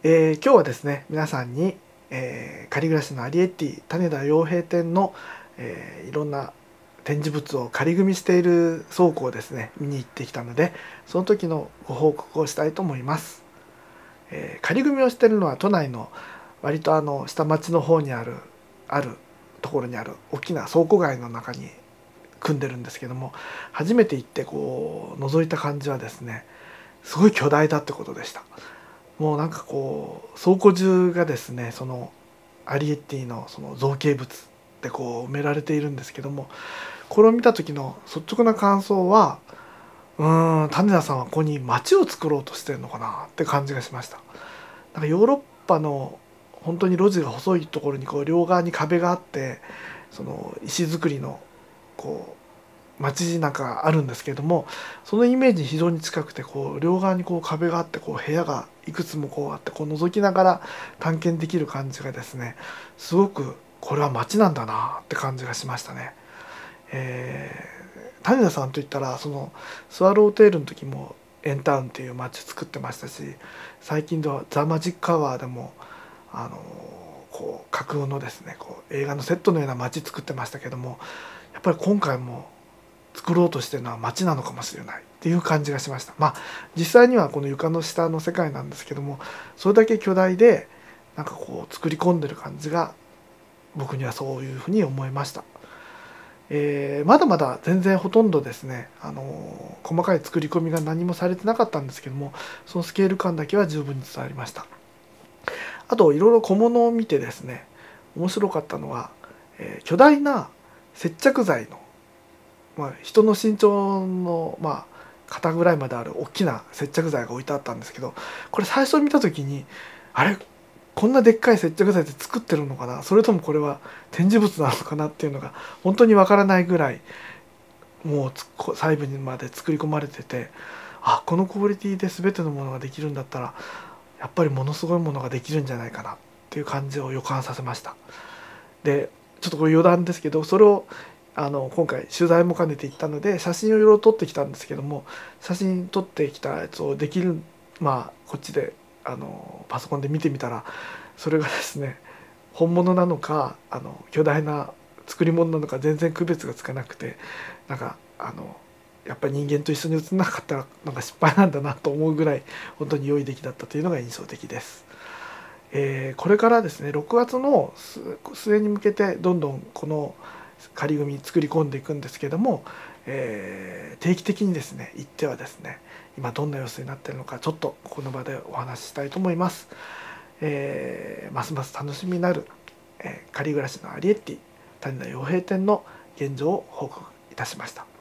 今日はですね皆さんに、仮暮らしのアリエッティ種田洋平店の、いろんな展示物を仮組みしている倉庫をですね見に行ってきたので、その時のご報告をしたいと思います。仮組みをしているのは都内の割と下町の方にあるところにある大きな倉庫街の中に組んでるんですけども、初めて行ってこう覗いた感じはですねすごい巨大だってことでした。もうなんかこう倉庫中がですねそのアリエッティのその造形物でこう埋められているんですけども、これを見た時の率直な感想は、種田さんはここに街を作ろうとしてるのかなって感じがしました。なんかヨーロッパの本当に路地が細いところにこう両側に壁があって、その石造りのこう街なんかあるんですけれども、そのイメージに非常に近くて、こう両側にこう壁があって、こう部屋がいくつもこうあって、こう覗きながら探検できる感じがですね、すごくこれは街なんだなって感じがしましたね。種田さんといったらそのスワローテールの時もエンタウンっていう街作ってましたし、最近ではザ・マジックアワーでもこう架空のですねこう映画のセットのような街作ってましたけども、やっぱり今回も作ろうとしてるのは街なのかもしれないっていう感じがしました。まあ実際にはこの床の下の世界なんですけども、それだけ巨大でなんかこう作り込んでる感じが僕にはそういうふうに思いました。まだまだ全然ほとんどですね、細かい作り込みが何もされてなかったんですけども、そのスケール感だけは十分に伝わりました。あといろいろ小物を見てですね面白かったのは、巨大な接着剤の、人の身長の、肩ぐらいまである大きな接着剤が置いてあったんですけど、これ最初見た時にあれこんなでっかい接着剤で作ってるのかな、それともこれは展示物なのかなっていうのが本当にわからないぐらい、もう細部にまで作り込まれてて、このクオリティで全てのものができるんだったらやっぱりものすごいものができるんじゃないかなっていう感じを予感させました。でちょっとこれ余談ですけど、それを今回取材も兼ねて行ったので写真をいろいろ撮ってきたんですけども、写真撮ってきたやつをできるこっちでパソコンで見てみたら、それがですね本物なのか巨大な作り物なのか全然区別がつかなくて、なんかやっぱり人間と一緒に写んなかったらなんか失敗なんだなと思うぐらい本当に良い出来だったというのが印象的です。これからですね6月の末に向けてどんどんこの仮組み作り込んでいくんですけども、定期的にですね行ってはですね今どんな様子になっているのかちょっとこの場でお話ししたいと思います。ますます楽しみになる、仮暮らしのアリエッティ種田洋平店の現状を報告いたしました。